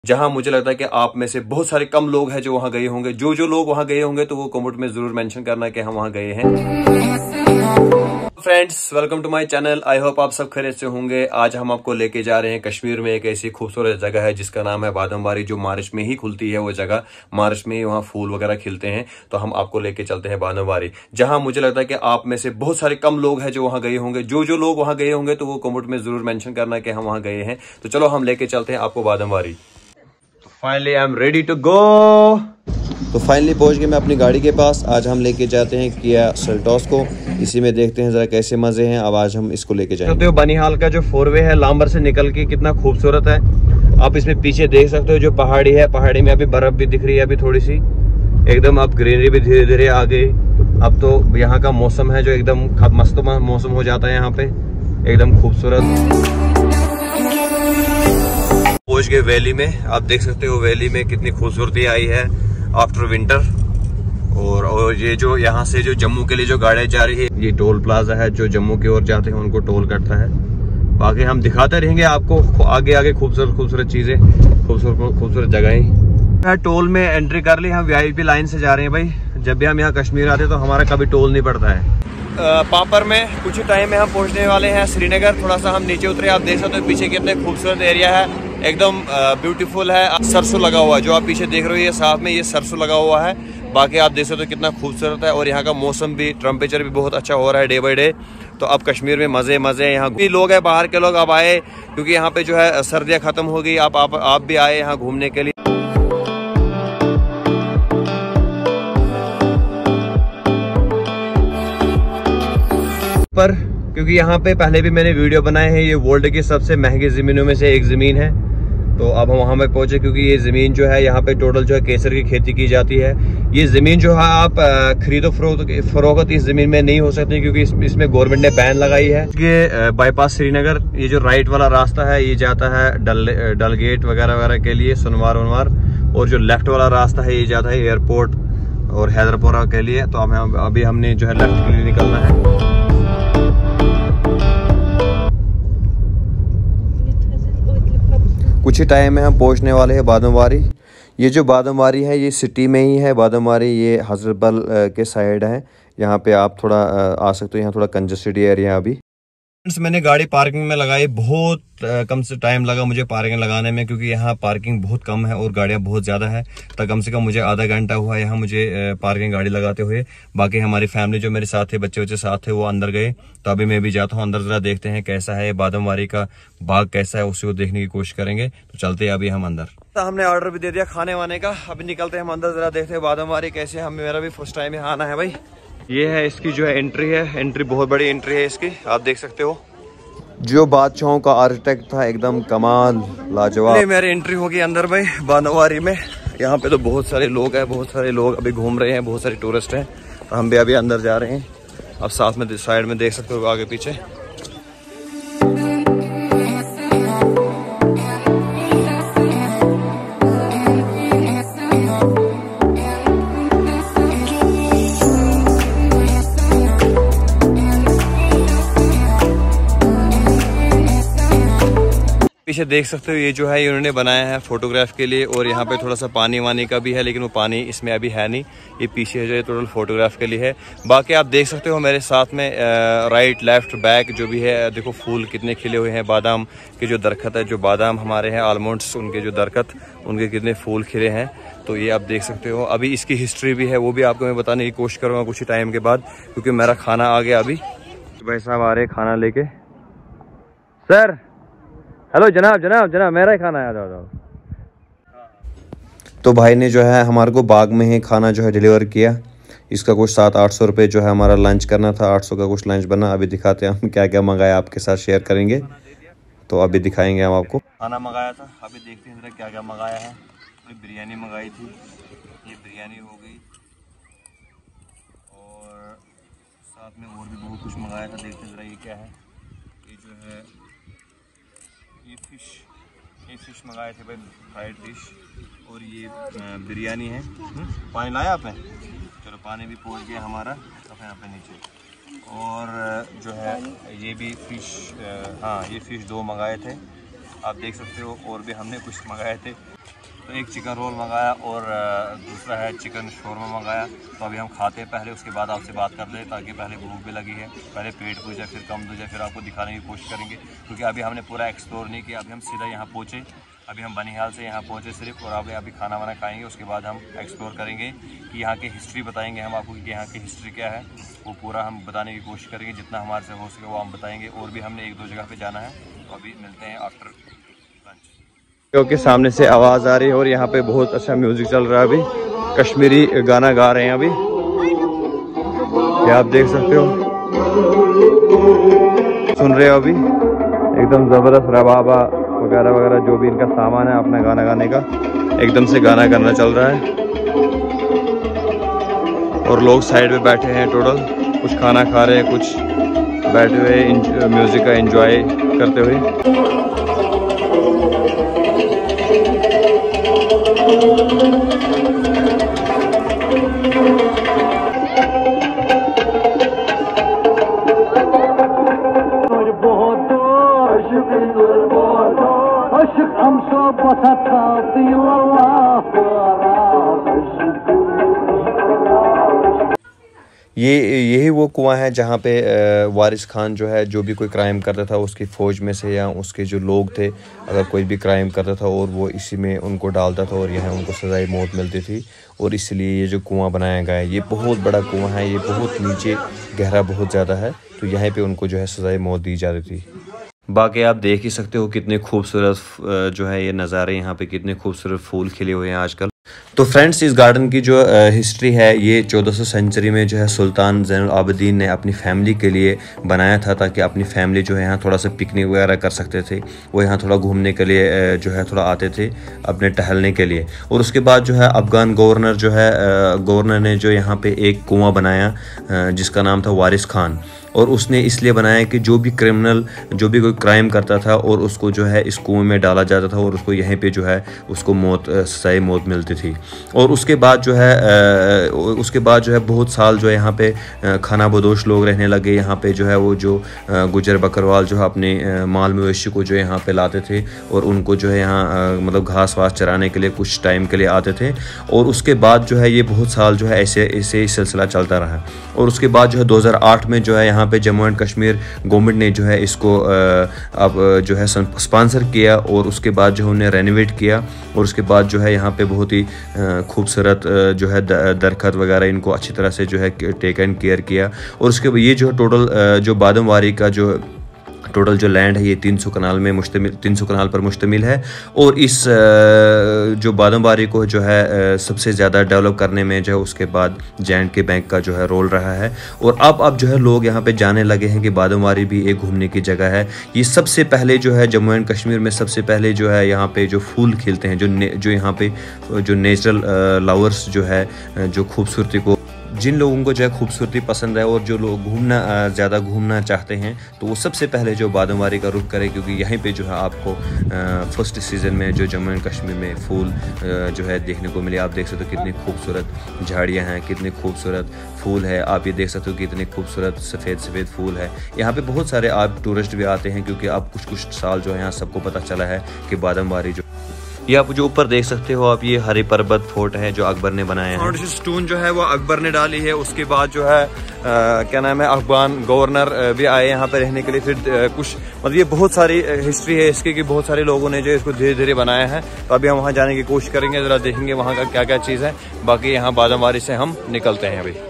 जहां मुझे लगता है कि आप में से बहुत सारे कम लोग हैं जो वहां गए होंगे। जो लोग वहां गए होंगे तो वो कमेंट में जरूर मेंशन करना कि हम वहां गए हैं। Friends, welcome to my channel. I hope आप सब खैरियत से होंगे। आज हम आपको लेके जा रहे हैं कश्मीर में एक ऐसी खूबसूरत जगह है जिसका नाम है बादमवारी, जो मार्च में ही खुलती है। वो जगह मार्च में ही वहाँ फूल वगैरह खिलते हैं, तो हम आपको लेके चलते हैं बादमवारी, जहां मुझे लगता है कि आप में से बहुत सारे कम लोग हैं जो वहां गए होंगे। जो लोग वहां गए होंगे तो वो कमेंट में जरूर मेंशन करना कि हम वहां गए हैं। तो चलो हम लेके चलते हैं आपको Badamwari. Finally I am ready to go. तो फाइनली पहुंच गए मैं अपनी गाड़ी के पास। आज हम लेके जाते हैं किया सेल्टॉस को। इसी में देखते हैं जरा कैसे मजे हैं। अब आज हम इसको लेके जाएंगे। तो बनिहाल का जो फोरवे है लांबर से निकल के कितना खूबसूरत है। आप इसमें पीछे देख सकते हो जो पहाड़ी है, पहाड़ी में अभी बर्फ भी दिख रही है, अभी थोड़ी सी एकदम। अब ग्रीनरी भी धीरे धीरे आ गई। अब तो यहाँ का मौसम है जो एकदम मस्त मौसम हो जाता है यहाँ पे, एकदम खूबसूरत। पहुंच गए वैली में। आप देख सकते हो वैली में कितनी खूबसूरती आई है आफ्टर विंटर। और ये जो यहाँ से जो जम्मू के लिए जो गाड़ियां जा रही है, ये टोल प्लाजा है। जो जम्मू की ओर जाते हैं उनको टोल कटता है। बाकी हम दिखाते रहेंगे आपको आगे आगे खूबसूरत चीजें, खूबसूरत जगहें। टोल में एंट्री कर ली। हम वीआईपी लाइन से जा रहे हैं भाई। जब भी हम यहाँ कश्मीर आते तो हमारा कभी टोल नहीं पड़ता है। पापर में कुछ ही टाइम में हम पहुंचने वाले हैं श्रीनगर। थोड़ा सा हम नीचे उतरे। आप देख सकते हो पीछे कितने खूबसूरत एरिया है, एकदम ब्यूटीफुल है। सरसों लगा हुआ है, जो आप पीछे देख रहे हो ये साथ में ये सरसों लगा हुआ है। बाकी आप देख सकते हो कितना खूबसूरत है। और यहाँ का मौसम भी, टेम्परेचर भी बहुत अच्छा हो रहा है डे बाई डे। तो अब कश्मीर में मजे यहाँ भी लोग हैं, बाहर के लोग अब आए क्योंकि यहाँ पे जो है सर्दियाँ खत्म हो गई। आप भी आए यहाँ घूमने के लिए। पर क्योंकि यहाँ पे पहले भी मैंने वीडियो बनाए हैं, ये वर्ल्ड की सबसे महंगी जमीनों में से एक जमीन है। तो अब हम वहाँ पे पहुंचे क्योंकि ये जमीन जो है यहाँ पे टोटल जो है केसर की खेती की जाती है। ये जमीन जो है आप खरीदो फरोख्त इस जमीन में नहीं हो सकती क्योंकि इसमें गवर्नमेंट ने बैन लगाई है। ये बाईपास श्रीनगर, ये जो राइट वाला रास्ता है ये जाता है डल गेट वगैरह के लिए, सोनवार वनवार। और जो लेफ्ट वाला रास्ता है ये जाता है एयरपोर्ट और हैदरपुरा के लिए। तो अभी हमने जो है लेफ्ट के लिए निकलना है। कुछ ही टाइम में हम पहुंचने वाले हैं बादमवारी। ये जो बादमवारी है ये सिटी में ही है। बादमवारी ये हजरतबल के साइड है। यहाँ पे आप थोड़ा आ सकते हो। यहाँ थोड़ा कंजेस्टेड एरिया अभी। मैंने गाड़ी पार्किंग में लगाई। बहुत कम से टाइम लगा मुझे पार्किंग लगाने में क्योंकि यहाँ पार्किंग बहुत कम है और गाड़ियाँ बहुत ज़्यादा है। तो कम से कम मुझे आधा घंटा हुआ यहाँ मुझे पार्किंग गाड़ी लगाते हुए। बाकी हमारी फैमिली जो मेरे साथ थे, बच्चे साथ थे, वो अंदर गए। तो अभी मैं भी जाता हूँ अंदर, जरा देखते हैं कैसा है बादमवारी का बाग, कैसा है उसी को देखने की कोशिश करेंगे। तो चलते हैं अभी हम अंदर। तो हमने ऑर्डर भी दे दिया खाने वाने का। अभी निकलते हैं हम अंदर, जरा देखते हैं बादमवारी कैसे। हम मेरा भी फर्स्ट टाइम यहाँ आना है भाई। ये है इसकी जो है एंट्री है। एंट्री बहुत बड़ी एंट्री है इसकी, आप देख सकते हो। जो बादशाहों का आर्किटेक्ट था, एकदम कमाल, लाजवाब। मेरी एंट्री होगी अंदर भाई बादमवारी में। यहाँ पे तो बहुत सारे लोग हैं, बहुत सारे लोग अभी घूम रहे हैं, बहुत सारे टूरिस्ट हैं। तो हम भी अभी अंदर जा रहे हैं। अब साथ में साइड में देख सकते हो आगे पीछे। पीछे देख सकते हो ये जो है इन्होंने बनाया है फोटोग्राफ के लिए। और यहाँ पे थोड़ा सा पानी वानी का भी है, लेकिन वो पानी इसमें अभी है नहीं। ये पीछे जो है टोटल फोटोग्राफ के लिए है। बाकी आप देख सकते हो मेरे साथ में राइट लेफ्ट बैक जो भी है, देखो फूल कितने खिले हुए हैं। बादाम के जो दरख्त है, जो बादाम हमारे हैं आलमंड्स, उनके जो दरख्त, उनके कितने फूल खिले हैं। तो ये आप देख सकते हो। अभी इसकी हिस्ट्री भी है, वो भी आपको मैं बताने की कोशिश करूँगा कुछ ही टाइम के बाद, क्योंकि मेरा खाना आ गया अभी। भाई साहब आ रहे खाना लेके। सर हेलो जनाब मेरा ही खाना है, आ जाओ। तो भाई ने जो है हमारे को बाग में ही खाना जो है डिलीवर किया। इसका कुछ 700-800 रुपये जो है हमारा लंच करना था। 800 का कुछ लंच बना। अभी दिखाते हैं हम क्या क्या मंगाया, आपके साथ शेयर करेंगे। तो अभी दिखाएंगे हम आपको। खाना मंगाया था, अभी देखते हैं जरा क्या क्या मंगाया है। तो बिरयानी मंगाई थी, ये बिरयानी हो गई। और साथ में और भी बहुत कुछ मंगाया था। देखते हैं जरा ये क्या है। ये जो है ये फिश मंगाए थे भाई, फ्राइड फिश। और ये बिरयानी है। पानी लाया आपने? चलो पानी भी पहुंच गया हमारा यहाँ पे नीचे। और जो है ये भी फ़िश, हाँ ये फ़िश 2 मंगाए थे, आप देख सकते हो। और भी हमने कुछ मंगाए थे। तो एक चिकन रोल मंगाया और दूसरा है चिकन शोरमा मंगाया। तो अभी हम खाते हैं पहले, उसके बाद आपसे बात कर ले, ताकि पहले भूख भी लगी है, पहले पेट पूछ जाए, फिर कम हो जाए, फिर आपको दिखाने की कोशिश करेंगे। क्योंकि अभी हमने पूरा एक्सप्लोर नहीं किया, अभी हम सीधा यहाँ पहुँचे, अभी हम बनिहाल से यहाँ पहुँचे सिर्फ, और अभी खाना वाना खाएंगे। उसके बाद हम एक्सप्लोर करेंगे कि यहाँ की हिस्ट्री बताएंगे हम आपको, कि यहाँ की हिस्ट्री क्या है, वो पूरा हम बताने की कोशिश करेंगे, जितना हमारे से हो सके वो हम बताएंगे। और भी हमने 1-2 जगह पे जाना है, तो अभी मिलते हैं आफ्टर लंच। क्योंकि सामने से आवाज़ आ रही है और यहाँ पे बहुत अच्छा म्यूज़िक चल रहा है, अभी कश्मीरी गाना गा रहे हैं अभी, क्या आप देख सकते हो, सुन रहे हो अभी एकदम ज़बरदस्त रबाबा वगैरह वगैरह जो भी इनका सामान है अपना गाना गाने का, एकदम से गाना करना चल रहा है। और लोग साइड में बैठे हैं, टोटल कुछ खाना खा रहे हैं, कुछ बैठे हुए म्यूज़िक का एंजॉय करते हुए। यही वो कुआं है जहाँ पे वारिस खान जो है, जो भी कोई क्राइम करता था उसकी फ़ौज में से या उसके जो लोग थे, अगर कोई भी क्राइम करता था और वो इसी में उनको डालता था और यहाँ उनको सज़ाए मौत मिलती थी। और इसलिए ये जो कुआं बनाया गया है, ये बहुत बड़ा कुआं है, ये बहुत नीचे गहरा बहुत ज़्यादा है, तो यहाँ पे उनको जो है सज़ाए मौत दी जा रही थी। बाकी आप देख ही सकते हो कितने खूबसूरत जो है ये नज़ारे, यहाँ पे कितने खूबसूरत फूल खिले हुए हैं आजकल। तो फ्रेंड्स, इस गार्डन की जो हिस्ट्री है, ये 1400 सेंचुरी में जो है सुल्तान ज़ैनुल आबिदीन ने अपनी फैमिली के लिए बनाया था, ताकि अपनी फैमिली जो है यहाँ थोड़ा सा पिकनिक वगैरह कर सकते थे, वो यहाँ थोड़ा घूमने के लिए जो है थोड़ा आते थे अपने टहलने के लिए। और उसके बाद जो है अफ़गान गवर्नर जो है, गवर्नर ने जो यहाँ पे एक कुआं बनाया जिसका नाम था वारिस खान, और उसने इसलिए बनाया कि जो भी क्रिमिनल, जो भी कोई क्राइम करता था और उसको जो है इस कुएं में डाला जाता था और उसको यहीं पे जो है उसको सज़ाए मौत मिलती थी। और उसके बाद जो है बहुत साल जो है यहाँ पे खाना बदोश लोग रहने लगे। यहाँ पे जो है वो जो गुजर बकरवाल जो है अपने माल मवेशी को जो यहाँ पे लाते थे और उनको जो है यहाँ मतलब घास वास चराने के लिए कुछ टाइम के लिए आते थे। और उसके बाद जो है ये बहुत साल जो है ऐसे ही सिलसिला चलता रहा। और उसके बाद जो है 2008 में जो है यहाँ पे जम्मू एंड कश्मीर गवर्नमेंट ने जो है इसको अब जो है स्पॉन्सर किया, और उसके बाद जो है उन्हें रेनोवेट किया, और उसके बाद जो है यहाँ पे बहुत ही खूबसूरत जो है दरख्त वगैरह इनको अच्छी तरह से जो है टेक एंड केयर किया। और उसके ये जो टोटल जो बादमवारी का जो टोटल जो लैंड है, ये 300 कनाल पर मुश्तमिल है। और इस जो बादमवारी को जो है सबसे ज़्यादा डेवलप करने में जो है उसके बाद J&K बैंक का जो है रोल रहा है। और अब जो है लोग यहाँ पे जाने लगे हैं कि बादमवारी भी एक घूमने की जगह है। ये सबसे पहले जो है जम्मू एंड कश्मीर में सबसे पहले जो है यहाँ पे जो फूल खिलते हैं, जो यहाँ पे जो नेचुरल लवर्स जो है, जो खूबसूरती को, जिन लोगों को जो है खूबसूरती पसंद है और जो लोग ज़्यादा घूमना चाहते हैं, तो वो सबसे पहले जो बादमवारी का रुख करें, क्योंकि यहीं पे जो है आपको फर्स्ट सीज़न में जो जम्मू एंड कश्मीर में फूल जो है देखने को मिले। आप देख सकते हो कितनी खूबसूरत झाड़ियाँ हैं, कितने खूबसूरत फूल है। आप ये देख सकते हो कितने खूबसूरत सफ़ेद फूल है। यहाँ पे बहुत सारे आप टूरिस्ट भी आते हैं, क्योंकि अब कुछ साल जो है यहाँ सबको पता चला है कि बादमवारी जो, ये आप जो ऊपर देख सकते हो आप, ये हरी पर्वत फोर्ट है जो अकबर ने बनाया है। फाउंडेशन स्टोन जो है वो अकबर ने डाली है। उसके बाद जो है क्या नाम है, अफगान गवर्नर भी आए यहाँ पे रहने के लिए। फिर कुछ मतलब ये बहुत सारी हिस्ट्री है इसकी, कि बहुत सारे लोगों ने जो इसको धीरे धीरे बनाया है। तो अभी हम वहाँ जाने की कोशिश करेंगे, ज़रा देखेंगे वहाँ का क्या क्या चीज़ है। बाकी यहाँ बादमवारी से हम निकलते हैं अभी।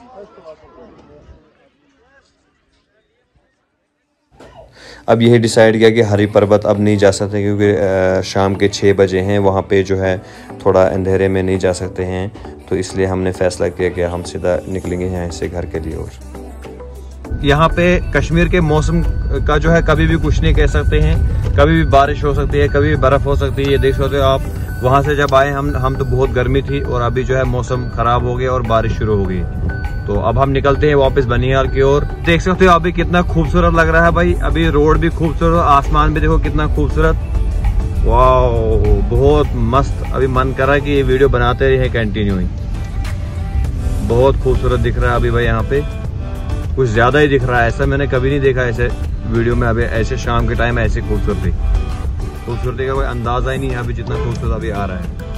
अब यही डिसाइड किया कि हरी पर्वत अब नहीं जा सकते, क्योंकि शाम के 6 बजे हैं, वहाँ पे जो है थोड़ा अंधेरे में नहीं जा सकते हैं। तो इसलिए हमने फ़ैसला किया कि हम सीधा निकलेंगे यहाँ से घर के लिए। और यहाँ पे कश्मीर के मौसम का जो है कभी भी कुछ नहीं कह सकते हैं, कभी भी बारिश हो सकती है, कभी भी बर्फ़ हो सकती है। ये देख सकते हो आप, वहाँ से जब आए हम तो बहुत गर्मी थी, और अभी जो है मौसम ख़राब हो गया और बारिश शुरू हो गई। तो अब हम निकलते हैं वापस बनिहाल की ओर। देख सकते हो अभी कितना खूबसूरत लग रहा है भाई, अभी रोड भी खूबसूरत, आसमान भी देखो कितना खूबसूरत, वाह बहुत मस्त। अभी मन कर रहा है कि ये वीडियो बनाते रहे कंटिन्यू ही, बहुत खूबसूरत दिख रहा है अभी भाई। यहाँ पे कुछ ज्यादा ही दिख रहा है, ऐसा मैंने कभी नहीं देखा ऐसे वीडियो में। अभी ऐसे शाम के टाइम ऐसी खूबसूरती का कोई अंदाजा ही नहीं है अभी, जितना खूबसूरत अभी आ रहा है।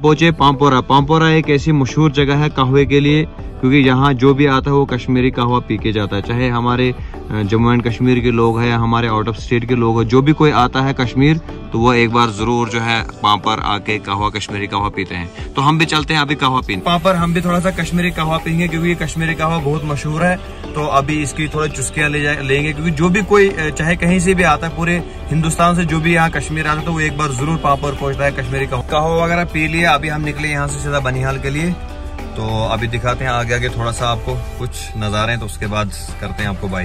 पहुंचे पामपोरा। पामपोरा एक ऐसी मशहूर जगह है कहवे के लिए, क्योंकि यहाँ जो भी आता है वो कश्मीरी कहवा पी के जाता है। चाहे हमारे जम्मू एंड कश्मीर के लोग हैं या हमारे आउट ऑफ स्टेट के लोग हैं, जो भी कोई आता है कश्मीर तो वो एक बार जरूर जो है पामपर आके कहवा, कश्मीरी कहवा पीते हैं। तो हम भी चलते हैं अभी कहवा पीने। पामपर हम भी थोड़ा सा कश्मीरी कहवा पीएंगे, क्योंकि ये कश्मीरी कहवा बहुत मशहूर है। तो अभी इसकी थोड़ी चुस्कियां लेंगे, क्योंकि जो भी कोई चाहे कहीं से भी आता है, पूरे हिंदुस्तान से जो भी यहाँ कश्मीर आता है तो वो एक बार जरूर पामपर पहुंचता है कश्मीरी कहवा वगैरह पी लिया। अभी हम निकले यहाँ से सीधा बनिहाल के लिए। तो अभी दिखाते हैं आगे आगे थोड़ा सा आपको कुछ नज़ारे, तो उसके बाद करते हैं आपको बाय।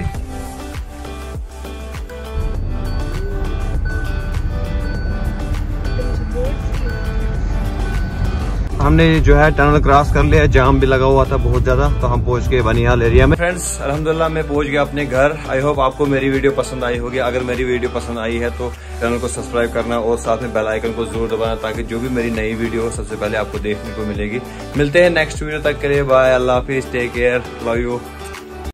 हमने जो है टनल क्रॉस कर लिया, जाम भी लगा हुआ था बहुत ज्यादा, तो हम पहुंच गए बनिहाल एरिया में। फ्रेंड्स अल्हम्दुलिल्लाह मैं पहुंच गया अपने घर। आई होप आपको मेरी वीडियो पसंद आई होगी। अगर मेरी वीडियो पसंद आई है तो चैनल को सब्सक्राइब करना और साथ में बेल आइकन को जरूर दबाना, ताकि जो भी मेरी नई वीडियो हो सबसे पहले आपको देखने को मिलेगी। मिलते हैं नेक्स्ट वीडियो, तक के लिए बाय, अल्लाह हाफिज, टेक केयर, लव यू।